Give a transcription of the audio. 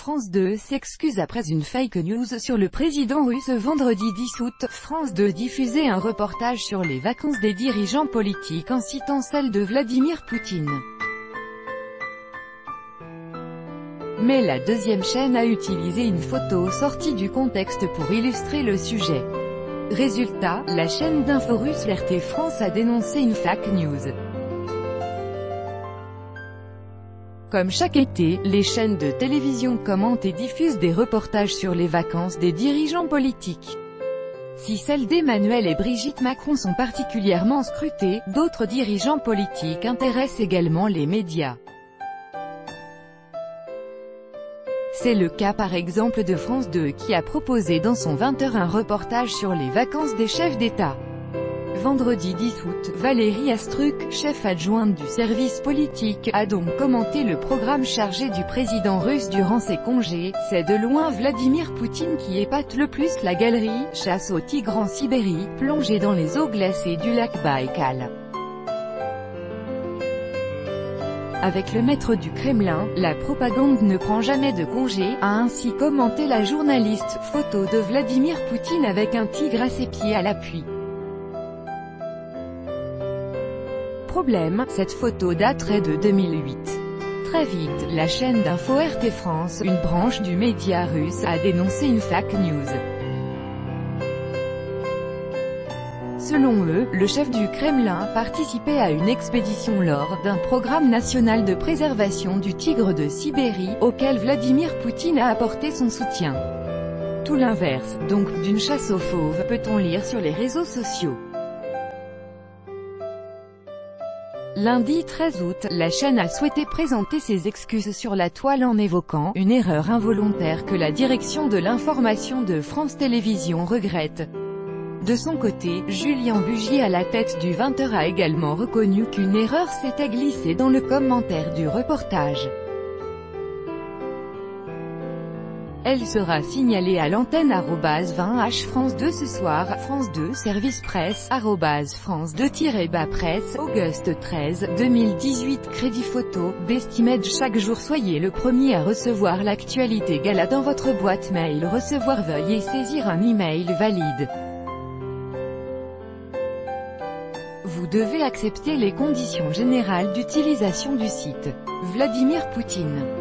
France 2 s'excuse après une fake news sur le président russe. Vendredi 10 août, France 2 diffusait un reportage sur les vacances des dirigeants politiques en citant celle de Vladimir Poutine. Mais la deuxième chaîne a utilisé une photo sortie du contexte pour illustrer le sujet. Résultat, la chaîne d'info russe RT France a dénoncé une fake news. Comme chaque été, les chaînes de télévision commentent et diffusent des reportages sur les vacances des dirigeants politiques. Si celles d'Emmanuel et Brigitte Macron sont particulièrement scrutées, d'autres dirigeants politiques intéressent également les médias. C'est le cas par exemple de France 2 qui a proposé dans son 20h un reportage sur les vacances des chefs d'État. Vendredi 10 août, Valérie Astruc, chef adjointe du service politique, a donc commenté le programme chargé du président russe durant ses congés. C'est de loin Vladimir Poutine qui épate le plus la galerie, chasse au tigre en Sibérie, plongée dans les eaux glacées du lac Baïkal. Avec le maître du Kremlin, la propagande ne prend jamais de congé, a ainsi commenté la journaliste. Photo de Vladimir Poutine avec un tigre à ses pieds à l'appui. Problème, cette photo daterait de 2008. Très vite, la chaîne d'info RT France, une branche du média russe, a dénoncé une fake news. Selon eux, le chef du Kremlin participait à une expédition lors d'un programme national de préservation du tigre de Sibérie, auquel Vladimir Poutine a apporté son soutien. Tout l'inverse, donc, d'une chasse aux fauves, peut-on lire sur les réseaux sociaux. Lundi 13 août, la chaîne a souhaité présenter ses excuses sur la toile en évoquant une erreur involontaire que la direction de l'information de France Télévisions regrette. De son côté, Julien Bugier à la tête du 20h a également reconnu qu'une erreur s'était glissée dans le commentaire du reportage. Elle sera signalée à l'antenne @20h France 2 ce soir. France 2 Service Presse France 2-presse Auguste 13 2018 Crédit photo Bestimède. Chaque jour soyez le premier à recevoir l'actualité gala dans votre boîte mail. Recevoir, veuillez saisir un email valide. Vous devez accepter les conditions générales d'utilisation du site. Vladimir Poutine.